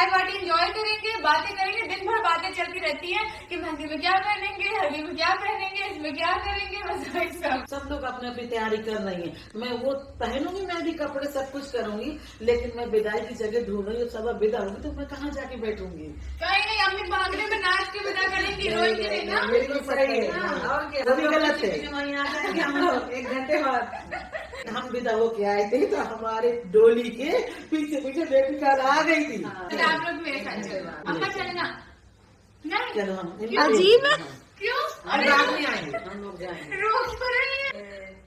Party enjoy करेंगे, बातें करेंगे, दिन भर बातें चलती रहती है कि मेहंदी में क्या पहनेंगे, हल्दी में क्या पहनेंगे, इसमें क्या करेंगे, बस वही सब लोग अपने अपनी तैयारी कर रही है। मैं वो पहनूंगी, मैं भी कपड़े सब कुछ करूंगी, लेकिन मैं विदाई की जगह ढूंढ रही हूँ। सब विदा होंगी तो मैं कहाँ जाके बैठूंगी? कहीं नहीं, अपनी भांगड़े में नाच के विदा करेंगी, रोएंगी नहीं ना। बिल्कुल सही है। और क्या, वो भी गलत है। हम लोग 1 घंटे बाद हम विदा होके आए थे तो हमारे डोली के पीछे पीछे बेबी कार आ गई थी। आप लोग मेरे साथ चलो, अम्मा चलना। नहीं चलो हम अजीब है। क्यों? अरे आप नहीं आएंगे, हम लोग जाएंगे। रोज तो रही है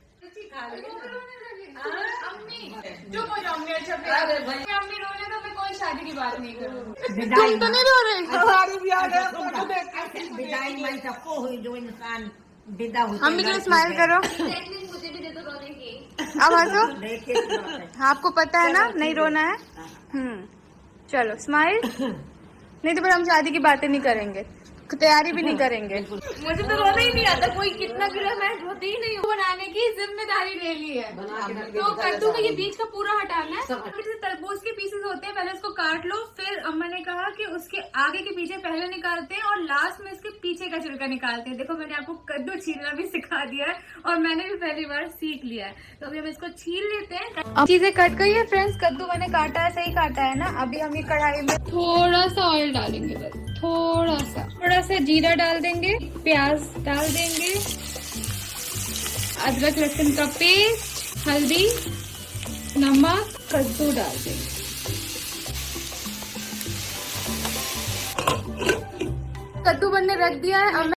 अम्मी, चुप हो जाओ अम्मी। अच्छा अरे भाई, अम्मी रोने तो मैं कोई शादी की बात नहीं करूँ। तुम तो नहीं रो रहे? हमारी भी आ गया। विदाई में सबको हुई जो इंसान विदा हुई। अम्मी के लिए स्माइल करो। मुझे भी दे दो रोने की। अब हंसो। देखे आपको पता है ना नहीं रोना है। चलो स्माइल। नहीं तो फिर हम शादी की बातें नहीं करेंगे, तैयारी भी नहीं करेंगे। मुझे तो रोना ही नहीं आता, कोई कितना गिरा मैं रोती ही नहीं हूँ। बनाने की जिम्मेदारी ले ली है। तो कद्दू का ये बीज का पूरा हटाना है। जैसे तरबूज के पीसेस होते हैं, पहले उसको काट लो, फिर अम्मा ने कहा कि उसके आगे के पीछे पहले निकालते हैं और लास्ट में इसके पीछे का छिलका निकालते हैं। देखो मैंने आपको कद्दू छीलना भी सिखा दिया है और मैंने भी पहली बार सीख लिया है। तो अभी हम इसको छील लेते हैं। अब चीजें कट गई है फ्रेंड्स, कद्दू मैंने काटा है, सही काटा है ना। अभी हम ये कढ़ाई में थोड़ा सा ऑयल डालेंगे, बस थोड़ा सा जीरा डाल देंगे, प्याज डाल देंगे, अदरक लहसुन का पेस्ट, हल्दी, नमक, कद्दू डाल देंगे। कद्दू बनने रख दिया है। अब